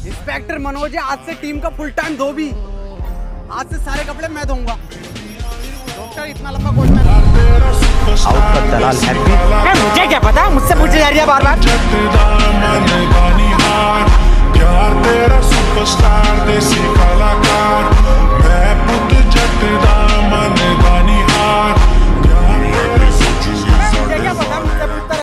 Inspector Manoj, आज से team का फुल टाइम धोबी। आज से सारे कपड़े मैं धोऊंगा। डॉक्टर, इतना लंबा कोट में दलाल है। मुझे क्या पता, मुझसे पूछे जा रही है बार बार। तेरा सुपरस्टार देसी कलाकार।